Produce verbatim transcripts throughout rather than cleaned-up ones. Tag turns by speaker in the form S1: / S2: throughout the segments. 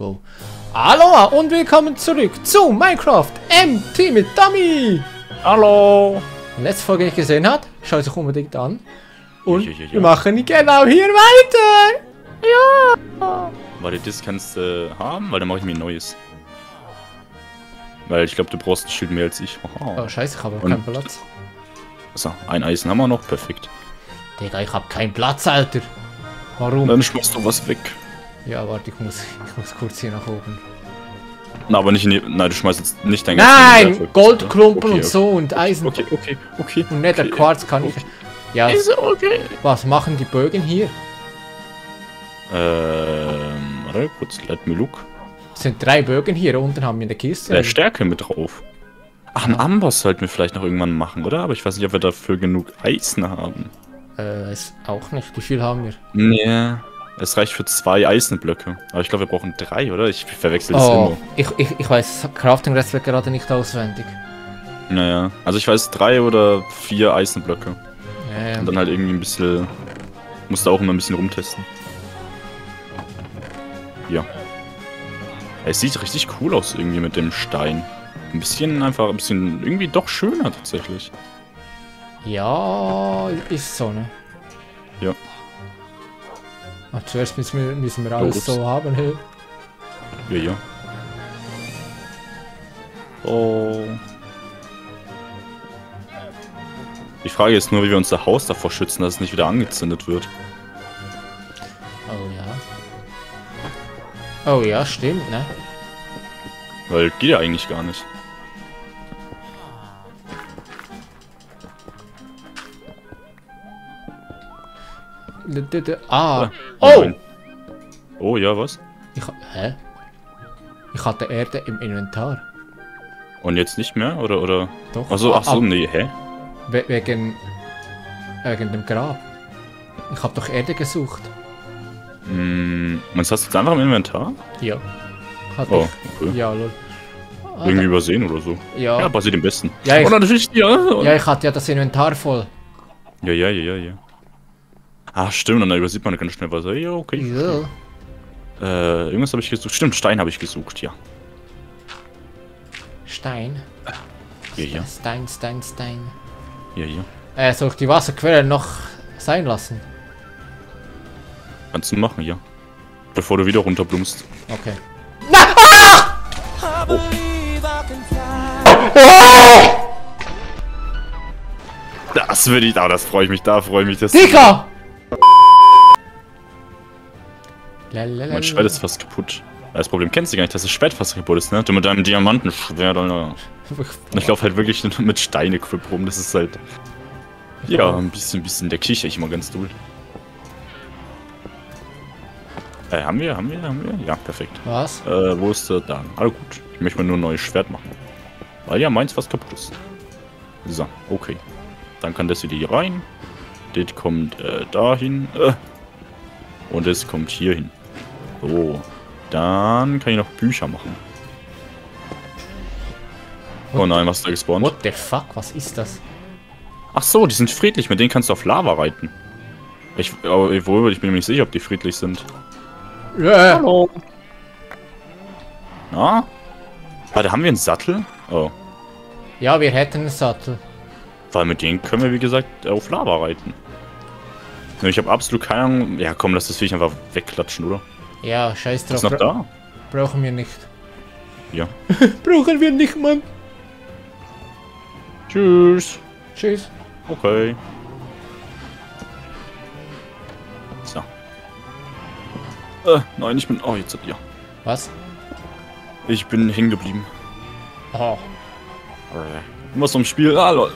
S1: go. Hallo und willkommen zurück zu Minecraft M T mit Dummy.
S2: Hallo.
S1: Letzte Folge nicht gesehen hat, schaut sich unbedingt an. Und
S2: ja, ja, ja.
S1: wir machen genau hier weiter. Ja.
S2: Warte, das kannst du äh, haben, weil dann mache ich mir ein neues. Weil ich glaube, du brauchst ein Schild mehr als ich.
S1: Oh scheiße, ich habe
S2: Und-
S1: keinen Platz.
S2: So, ein Eisen haben wir noch, perfekt.
S1: Digga, ich habe keinen Platz, Alter. Warum?
S2: Dann schmeißt du was weg.
S1: Ja, warte, ich muss, ich muss kurz hier nach oben.
S2: Na, aber nicht in die... Nein, du schmeißt jetzt nicht dein
S1: Nein,
S2: Werkzeug,
S1: Goldklumpen
S2: okay,
S1: und so und Eisen.
S2: Okay, okay, okay.
S1: Und nicht der
S2: okay.
S1: Quarz kann ich. Ja,
S2: Ist okay.
S1: was machen die Bögen hier?
S2: Ähm, warte, kurz, let me look.
S1: Es sind drei Bögen hier, unten haben wir eine Kiste.
S2: Äh, Stärke mit drauf. Ach, einen Amboss sollten wir vielleicht noch irgendwann machen, oder? Aber ich weiß nicht, ob wir dafür genug Eisen haben.
S1: Äh, ist auch nicht. Wie viel haben wir?
S2: Nee. Es reicht für zwei Eisenblöcke. Aber ich glaube, wir brauchen drei, oder? Ich verwechsel das
S1: Oh, ich, ich, ich weiß Crafting-Rezept gerade nicht auswendig.
S2: immer. Naja. Also ich weiß drei oder vier Eisenblöcke.
S1: Ähm,
S2: Und dann halt irgendwie ein bisschen... Musste auch immer ein bisschen rumtesten. Ja. Es sieht richtig cool aus irgendwie mit dem Stein. Ein bisschen einfach, ein bisschen irgendwie doch schöner tatsächlich.
S1: ja, ist so, ne?
S2: Ja.
S1: Ach, zuerst müssen wir, müssen wir alles
S2: ups.
S1: so haben. Hey.
S2: Ja, ja. Oh. Die Frage ist nur, wie wir unser Haus davor schützen, dass es nicht wieder angezündet wird.
S1: Oh ja. Oh ja, stimmt, ne?
S2: Weil geht ja eigentlich gar nicht.
S1: D -d -d ah.
S2: Oh!
S1: Oh!
S2: nein. Oh ja, was?
S1: Ich, ha- hä? Ich hatte Erde im Inventar.
S2: Und jetzt nicht mehr? Oder, oder?
S1: Doch.
S2: Achso, ach so,
S1: Ah,
S2: nee, hä?
S1: we wegen, wegen dem Grab. Ich habe doch Erde gesucht.
S2: Hm, meinst du, hast du jetzt einfach im Inventar?
S1: Ja. Hatte
S2: Oh,
S1: ich.
S2: okay.
S1: Ja, lol. Ah,
S2: Irgendwie übersehen oder so.
S1: Ja.
S2: Ja, passiert im Besten.
S1: Ja, ich-
S2: oh, natürlich, ja.
S1: Ja, ich hatte ja das Inventar voll.
S2: Ja, ja, ja, ja, ja. Ah, stimmt, und dann übersieht man ganz schnell was. Ja, okay.
S1: Ja.
S2: Äh, irgendwas habe ich gesucht. Stimmt, Stein habe ich gesucht, ja.
S1: Stein.
S2: Ja, ja,
S1: Stein, Stein, Stein.
S2: ja, ja.
S1: Äh, soll ich die Wasserquelle noch sein lassen?
S2: Kannst du machen, ja. Bevor du wieder runterblumst.
S1: Okay.
S2: Das würde ich, ah, das freue ich mich, da freue ich mich. Das
S1: Digga! Lalalala.
S2: Mein Schwert ist fast kaputt. Das Problem kennst du gar nicht, dass das Schwert fast kaputt ist, ne? Du mit deinem Diamantenschwert, Alter. Und ich laufe halt wirklich nur mit Steine-Equip rum, das ist halt... Ja, ein bisschen, bisschen, der kicher ich immer ganz doll. Äh, haben wir, haben wir, haben wir? Ja, perfekt.
S1: Was?
S2: Äh, wo ist der da? Ah, gut. Ich möchte mal nur ein neues Schwert machen. Weil ja, meins fast kaputt ist. So, okay. Dann kann das wieder hier rein. Das kommt äh, dahin. Äh. Und das kommt hier hin. So. Dann kann ich noch Bücher machen. Oh nein, was ist da gespawnt?
S1: What the fuck? Was ist das?
S2: Ach so, die sind friedlich. Mit denen kannst du auf Lava reiten. Ich, aber, obwohl, ich bin mir nicht sicher, ob die friedlich sind.
S1: Ja.
S2: Hallo. Na? Warte, haben wir einen Sattel? Oh.
S1: Ja, wir hätten einen Sattel.
S2: Weil mit denen können wir, wie gesagt, auf Lava reiten. Nur ich habe absolut keine Ahnung. Ja, komm, lass das Viech einfach wegklatschen, oder?
S1: Ja, scheiß drauf.
S2: Ist noch da?
S1: Brauchen wir nicht.
S2: Ja.
S1: Brauchen wir nicht, Mann.
S2: Tschüss.
S1: Tschüss.
S2: Okay. So. Äh, nein, ich bin... Oh, jetzt... Ja.
S1: Was?
S2: Ich bin hängen geblieben.
S1: Oh.
S2: Was zum Spiel? Ah, lol.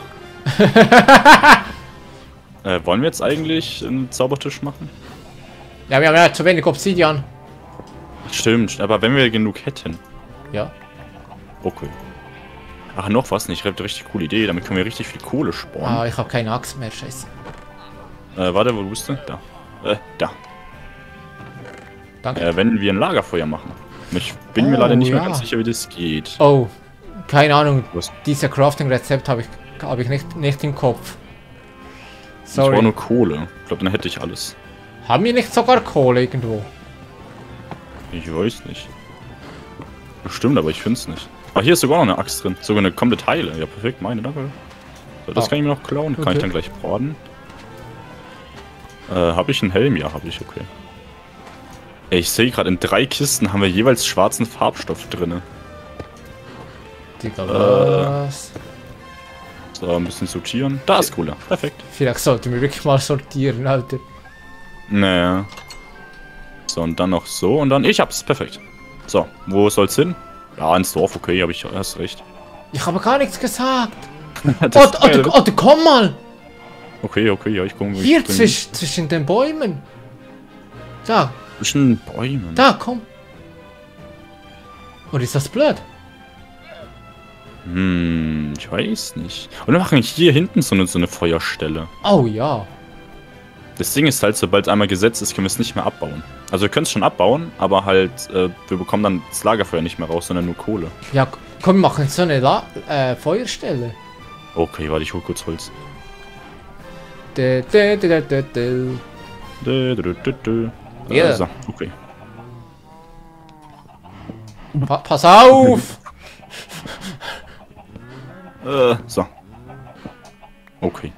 S2: äh, wollen wir jetzt eigentlich einen Zaubertisch machen?
S1: Ja, wir haben ja zu wenig Obsidian.
S2: Stimmt, aber wenn wir genug hätten.
S1: Ja.
S2: Okay. Ach, noch was nicht. Ich habe eine richtig coole Idee. Damit können wir richtig viel Kohle sparen.
S1: Ah, ich habe keine Axt mehr, scheiße.
S2: Äh, warte, wo bist du? Da. Äh, da.
S1: Danke.
S2: Äh, wenn wir ein Lagerfeuer machen. Ich bin mir
S1: Oh,
S2: leider nicht
S1: ja.
S2: mehr ganz sicher, wie das geht.
S1: Oh, keine Ahnung.
S2: Was?
S1: Dieser Crafting-Rezept habe ich, hab ich nicht, nicht im Kopf.
S2: Ich brauche
S1: Sorry.
S2: nur Kohle. Ich glaube, dann hätte ich alles.
S1: Haben wir nicht sogar Kohle irgendwo?
S2: Ich weiß nicht. Stimmt, aber ich finde es nicht. Ah, hier ist sogar noch eine Axt drin. Sogar eine komplett heile. Ja, perfekt, meine, danke. So, das
S1: Ah.
S2: kann ich mir noch klauen. Kann
S1: Okay.
S2: ich dann gleich braten. Äh, habe ich einen Helm? Ja, habe ich, okay. Ey, ich sehe gerade, in drei Kisten haben wir jeweils schwarzen Farbstoff drin.
S1: Digga,
S2: Äh.
S1: was?
S2: So, ein bisschen sortieren. Da ist cooler. Perfekt.
S1: Vielleicht sollten wir wirklich mal sortieren, Alter.
S2: Naja. So, und dann noch so und dann. Ich hab's, perfekt. So, wo soll's hin? Ja, ins Dorf, okay, aber ich hast recht.
S1: Ich habe gar nichts gesagt.
S2: Das-
S1: Oh, oh, oh, oh, komm mal!
S2: Okay, okay, ja, ich komme.
S1: Hier zwisch, zwischen den Bäumen. Da,
S2: Zwischen Bäumen.
S1: da, komm. Oder ist das blöd?
S2: Hm, ich weiß nicht. Und wir machen hier hinten so eine, so eine Feuerstelle.
S1: Oh ja.
S2: Das Ding ist halt, sobald es einmal gesetzt ist, können wir es nicht mehr abbauen. Also wir können es schon abbauen, aber halt, äh, wir bekommen dann das Lagerfeuer nicht mehr raus, sondern nur Kohle.
S1: Ja, komm, wir machen so eine La äh, Feuerstelle.
S2: Okay, warte, ich hol kurz Holz.
S1: Dä, dä, dä, dä, dä.
S2: Dö, dö, dö, dö. Äh,
S1: Ja.
S2: So, okay.
S1: Pa pass auf!
S2: Äh, so. Okay.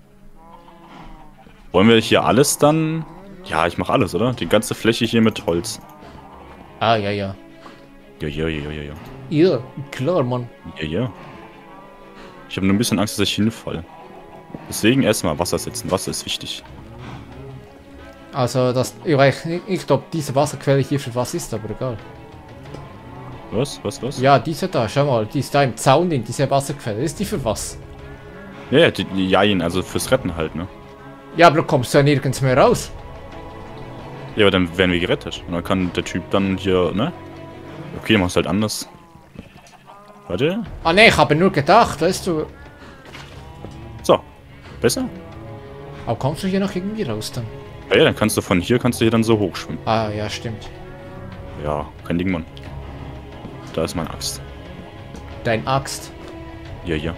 S2: Wollen wir hier alles dann? Ja, ich mache alles, oder? Die ganze Fläche hier mit Holz.
S1: Ah, ja, ja.
S2: Ja, ja, ja, ja, ja.
S1: Ja, klar, Mann.
S2: Ja, ja. Ich habe nur ein bisschen Angst, dass ich hinfalle. Deswegen erstmal Wasser setzen. Wasser ist wichtig.
S1: Also, das, ich weiß nicht, nicht, ob diese Wasserquelle hier für was ist, aber egal.
S2: Was? Was? Was?
S1: Ja, diese da, schau mal, die ist da im Zaun, in diese Wasserquelle. Ist die für was?
S2: Ja, ja, die, die Jein, also fürs Retten halt, ne?
S1: Ja, aber du kommst ja nirgends mehr raus.
S2: Ja, aber dann werden wir gerettet. Und dann kann der Typ dann hier, ne? Okay, dann machst du halt anders. Warte.
S1: Ah ne, ich habe nur gedacht, weißt du.
S2: So. Besser?
S1: Aber kommst du hier noch irgendwie raus dann?
S2: Ja, ja, dann kannst du von hier, kannst du hier dann so hochschwimmen.
S1: Ah, ja, stimmt.
S2: Ja, kein Ding, Mann. Da ist meine Axt.
S1: Dein Axt.
S2: Ja, ja.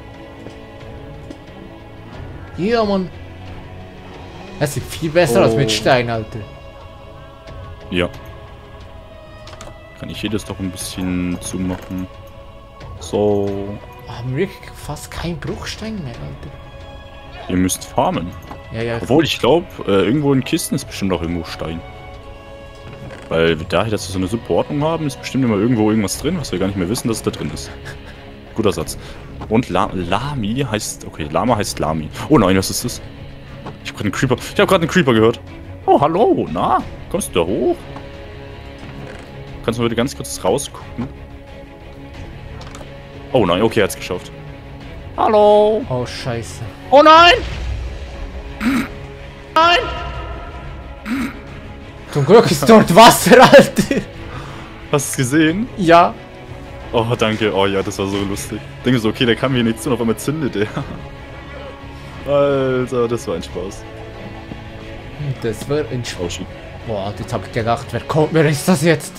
S1: Ja, Mann. Das sieht viel besser als mit
S2: Oh.
S1: Stein, Alter.
S2: Ja. Kann ich hier das doch ein bisschen zumachen. So.
S1: Haben wir wirklich fast kein Bruchstein mehr, Alter.
S2: Ihr müsst farmen.
S1: Ja, ja.
S2: Obwohl, ich glaube, äh, irgendwo in Kisten ist bestimmt auch irgendwo Stein. Weil daher, dass wir so eine super Ordnung haben, ist bestimmt immer irgendwo irgendwas drin, was wir gar nicht mehr wissen, dass es da drin ist. Guter Satz. Und La Lami heißt... Okay, Lama heißt Lami. Oh nein, was ist das? Ich hab gerade einen Creeper... Ich hab gerade einen Creeper gehört. Oh, hallo. Na? Kommst du da hoch? Kannst du bitte ganz kurz rausgucken? Oh nein, okay, er hat's geschafft. Hallo.
S1: Oh, scheiße.
S2: Oh nein!
S1: Zum Glück ist dort Wasser, Alter.
S2: Hast du es gesehen?
S1: Ja.
S2: Oh, danke. Oh ja, das war so lustig. Ich denke so, okay, der kann mir nichts tun, auf einmal zündet der. Alter, das war ein Spaß.
S1: Das war ein Sch
S2: Oh shit.
S1: Boah, jetzt hab ich gedacht, wer kommt, wer ist das jetzt?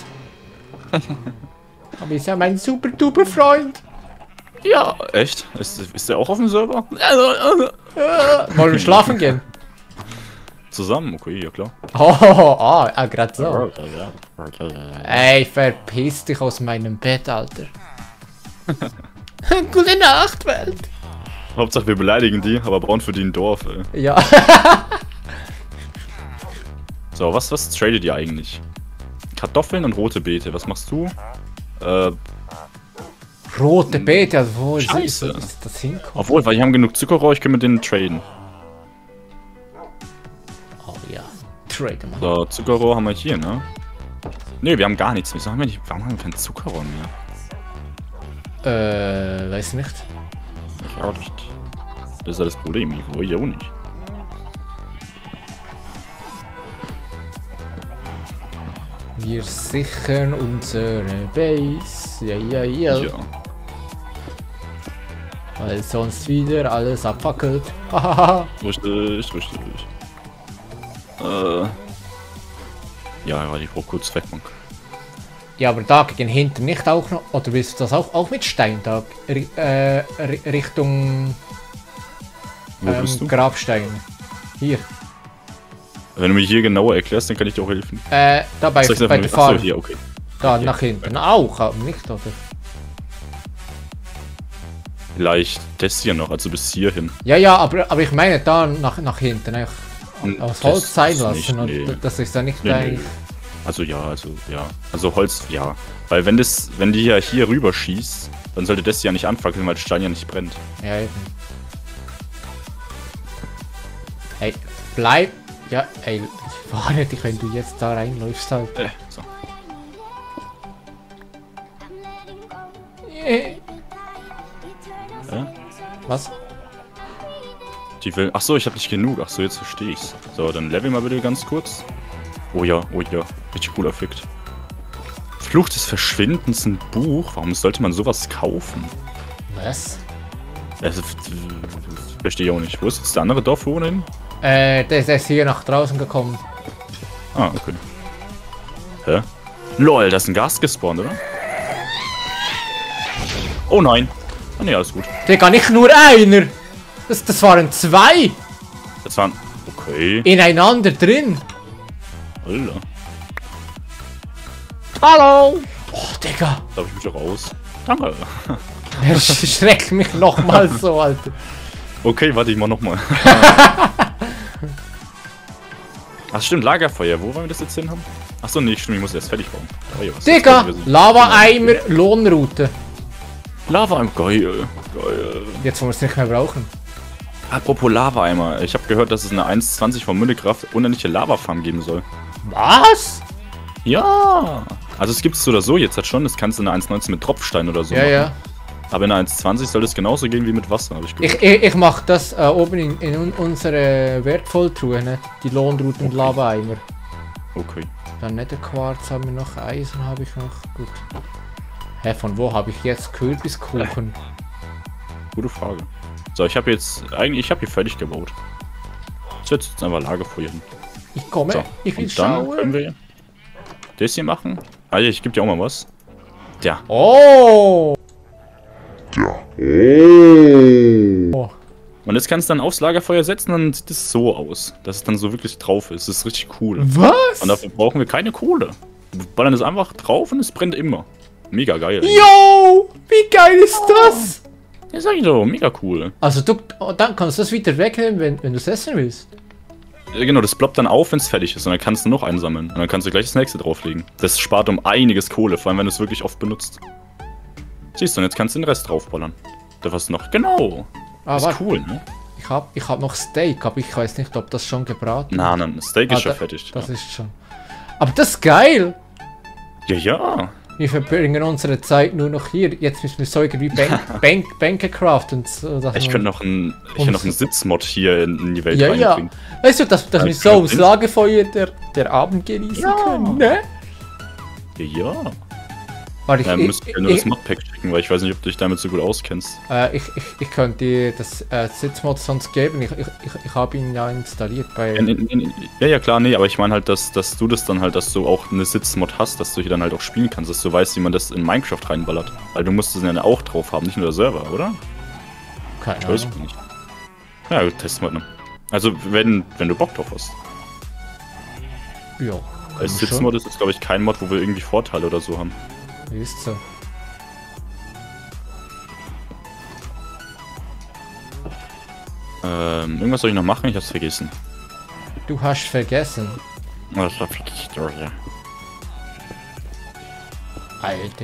S1: Aber ist ja mein super duper Freund.
S2: Ja, echt? Ist, ist der auch auf dem Server?
S1: Äh, wollen wir schlafen gehen?
S2: Zusammen? Okay, ja klar.
S1: Oh, ah, ah gerade so. Ey, verpiss dich aus meinem Bett, Alter. Gute Nacht, Welt.
S2: Hauptsache wir beleidigen die, aber bauen für die ein Dorf, ey.
S1: Ja.
S2: So, was, was tradet ihr eigentlich? Kartoffeln und rote Beete, was machst du? Äh,
S1: Rote Beete, also wo ist,
S2: Scheiße.
S1: ist, ist das hinkommen?
S2: obwohl, weil die haben genug Zuckerrohr, ich kann mit denen traden.
S1: Oh ja, Trade mal.
S2: So, Zuckerrohr haben wir hier, ne? Ne, wir haben gar nichts. Wieso haben wir nicht, warum haben wir kein Zuckerrohr mehr?
S1: Äh, weiß nicht.
S2: Ich auch nicht. Das ist ja das Problem, ich wollte ja auch nicht.
S1: Wir sichern unsere Base. Ja, ja, ja.
S2: Ja.
S1: Weil sonst wieder alles abfackelt. Hahaha.
S2: Richtig, richtig. Äh. Ja, warte, ich brauch kurz Werkbank.
S1: Ja, aber da gegen hinten nicht auch noch. Oder willst du das auch, auch mit Stein da? Ri äh, Ri Richtung
S2: Wo bist
S1: ähm,
S2: du?
S1: Grabstein. Hier.
S2: Wenn du mir hier genauer erklärst, dann kann ich dir auch helfen.
S1: Äh, da bei,
S2: Soll ich
S1: bei
S2: einfach-
S1: der Farm.
S2: Achso, hier, okay.
S1: Da nach hinten auch, aber nicht, oder?
S2: Vielleicht das hier noch, also bis hierhin.
S1: Ja, ja, aber, aber ich meine da nach, nach hinten. Einfach aus Holz
S2: Das
S1: sein
S2: ist
S1: lassen.
S2: nicht,
S1: Und
S2: nee.
S1: das ist ja nicht
S2: Nee,
S1: dein.
S2: nee. Also ja, also ja. Also Holz, ja. Weil wenn das, wenn die ja hier rüber schießt, dann sollte das ja nicht anfackeln, weil Stein ja nicht brennt.
S1: Ja, eben. Ey, bleib. Ja, ey, ich warne dich, wenn du jetzt da reinläufst halt.
S2: Äh, so.
S1: Äh.
S2: Äh?
S1: Was?
S2: Die will. Ach so, ich habe nicht genug. Ach so, jetzt verstehe ich's. So, dann level mal bitte ganz kurz. Oh ja, oh ja. Richtig cooler Effekt. Fluch des Verschwindens, ein Buch. Warum sollte man sowas kaufen?
S1: Was?
S2: Also, verstehe ich auch nicht. Wo ist jetzt der andere Dorfbewohner hin?
S1: Äh, der, der ist hier nach draußen gekommen.
S2: Ah, okay. Hä? Lol, da ist ein Gast gespawnt, oder? Oh nein. Ah ne, alles gut.
S1: Digga, nicht nur einer! Das, das waren zwei!
S2: Das waren. Okay.
S1: Ineinander drin!
S2: Alter.
S1: Hallo! Oh, Digga!
S2: Da habe ich mich auch raus. Danke.
S1: Der schreckt mich nochmal so, Alter.
S2: Okay, warte, ich mach nochmal. Ach stimmt, Lagerfeuer. Wo wollen wir das jetzt hin haben? Achso, nee, stimmt, ich muss erst fertig bauen. Oh, ja, was
S1: Digga!
S2: ist das?
S1: Lava-Eimer, Lohnroute.
S2: Lava-Eimer, geil. Geil.
S1: Jetzt wollen wir es nicht mehr brauchen.
S2: Apropos Lava-Eimer. Ich habe gehört, dass es eine eins Komma zwanzig von Müllekraft unendliche Lava-Farm geben soll.
S1: Was?
S2: Ja! Also es gibt es so oder so jetzt halt schon. Das kannst du in der eins Komma neunzehn mit Tropfstein oder so
S1: Ja,
S2: machen.
S1: ja.
S2: Aber in der eins Komma zwanzig soll das genauso gehen wie mit Wasser, habe ich gehört.
S1: Ich, ich, ich mach das äh, oben in, in un unsere Wertvolltruhe, ne? Die Lohnroute und Lava-Eimer.
S2: Okay.
S1: Dann nicht der Quarz haben wir noch, Eisen habe ich noch. Gut. Hä, von wo habe ich jetzt Kürbiskuchen?
S2: Gute Frage. So, ich habe jetzt, eigentlich, ich habe hier fertig gebaut. Ich setze jetzt einfach Lagerfeuer hin.
S1: Ich komme,
S2: So,
S1: ich will
S2: und dann können
S1: schauen.
S2: wir das hier machen. Ah ja, ich gebe dir auch mal was. Ja.
S1: Oh! Oh!
S2: Und jetzt kannst du dann aufs Lagerfeuer setzen, dann sieht es so aus, dass es dann so wirklich drauf ist. Das ist richtig cool.
S1: Was?
S2: Und dafür brauchen wir keine Kohle. Wir ballern es einfach drauf und es brennt immer. Mega geil.
S1: Yo! Wie geil ist das?
S2: Ja, sag ich doch, mega cool.
S1: Also du, oh, dann kannst du das wieder wegnehmen, wenn, wenn du es essen willst.
S2: Ja, genau, das ploppt dann auf, wenn es fertig ist. Und dann kannst du noch einsammeln. Und dann kannst du gleich das nächste drauflegen. Das spart um einiges Kohle, vor allem wenn du es wirklich oft benutzt. Siehst du, und jetzt kannst du den Rest draufballern. Da was noch. Genau.
S1: Ah,
S2: Das ist
S1: warte.
S2: cool, ne?
S1: Ich hab, ich hab noch Steak, aber ich weiß nicht, ob das schon gebraten
S2: Na, nein, Steak
S1: Ah,
S2: ist schon
S1: da-
S2: fertig.
S1: Das
S2: Ja.
S1: ist schon. Aber das ist geil!
S2: ja, ja.
S1: Wir verbringen unsere Zeit nur noch hier. Jetzt müssen wir so irgendwie Bank, Bank, Bänke craften. Und so, dass
S2: Ich
S1: man-
S2: könnte noch einen, ich könnte noch einen Sitzmod hier in, in die Welt
S1: Ja, ja.
S2: reinbringen.
S1: Weißt du, dass, dass
S2: Ja,
S1: wir
S2: ich
S1: so
S2: glaub,
S1: aufs
S2: ins-
S1: Lagerfeuer der, der Abend genießen
S2: Ja.
S1: können, ne?
S2: Ja, ja.
S1: Warte, ich,
S2: Ja,
S1: ich,
S2: müsst ihr
S1: ich,
S2: nur das
S1: ich,
S2: Modpack schicken, weil ich weiß nicht, ob du dich damit so gut auskennst.
S1: äh, ich, ich, ich könnte dir das äh, Sitzmod sonst geben. Ich, ich, ich, ich habe ihn ja installiert bei...
S2: Ja, nee, nee, nee. ja, ja, klar, nee, aber ich meine halt, dass, dass du das dann halt, dass du auch eine Sitzmod hast, dass du hier dann halt auch spielen kannst, dass du weißt, wie man das in Minecraft reinballert. Weil du musst es ja auch drauf haben, nicht nur der Server, oder?
S1: Keine
S2: Ich weiß
S1: Ahnung.
S2: nicht. Ja, gut, testen wir mal. Also, wenn, wenn du Bock drauf hast.
S1: Ja,
S2: Als
S1: schon.
S2: Sitzmod ist jetzt, glaube ich, kein Mod, wo wir irgendwie Vorteile oder so haben.
S1: Ist so.
S2: Ähm, irgendwas soll ich noch machen? Ich hab's vergessen.
S1: Du hast vergessen.
S2: Das war vergessen, ja.
S1: Alter.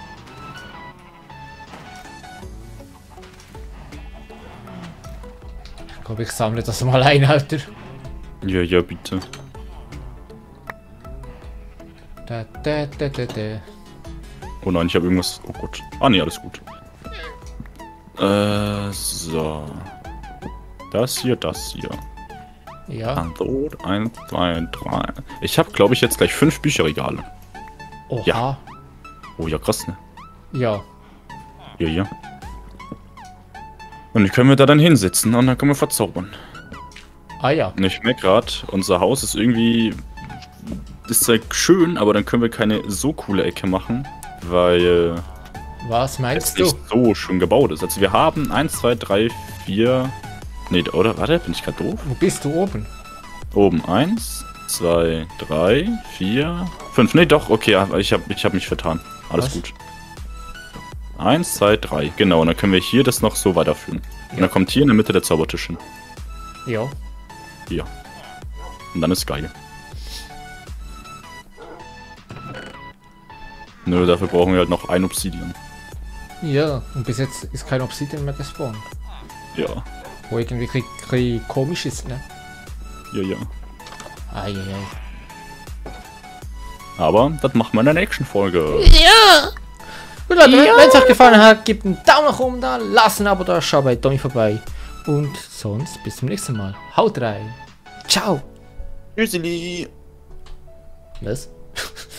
S1: Ich glaube, ich sammle das mal ein, Alter.
S2: Ja, ja, bitte.
S1: Da, da, da, da, da.
S2: Oh nein, ich habe irgendwas. Oh Gott. Ah, nee, alles gut. Äh, so. Das hier, das hier.
S1: Ja.
S2: Antwort eins, zwei, drei. Ich habe, glaube ich, jetzt gleich fünf Bücherregale.
S1: Oha.
S2: Ja. Oh ja, krass, ne?
S1: Ja.
S2: Ja, ja. Und die können wir da dann hinsetzen und dann können wir verzaubern.
S1: Ah ja.
S2: Und ich merke gerade, unser Haus ist irgendwie. Ist zwar schön, aber dann können wir keine so coole Ecke machen, weil
S1: Was
S2: es
S1: meinst du?
S2: nicht so schön gebaut ist. Also wir haben eins, zwei, drei, vier. Nee, oder? Warte, bin ich gerade doof?
S1: Wo bist du oben?
S2: Oben eins, zwei, drei, vier, Fünf, nee, doch, okay, aber ich habe ich hab mich vertan. Alles
S1: Was?
S2: gut. Eins, zwei, drei, genau, und dann können wir hier das noch so weiterführen. Und dann kommt hier in der Mitte der Zaubertisch hin.
S1: Ja.
S2: Hier. Und dann ist geil. Nö, dafür brauchen wir halt noch ein Obsidian.
S1: Ja, und bis jetzt ist kein Obsidian mehr gespawnt.
S2: Ja.
S1: Wo irgendwie kri- kri- komisch ist, ne?
S2: Ja, ja.
S1: Eieiei.
S2: Aber das machen wir in der nächsten Folge.
S1: Ja! Gut Leute, ja. Wenn es euch gefallen hat, gebt einen Daumen nach oben da, lasst ein Abo da, schaut bei Tommy vorbei. Und sonst bis zum nächsten Mal. Haut rein. Ciao.
S2: Tschüsseli.
S1: Was?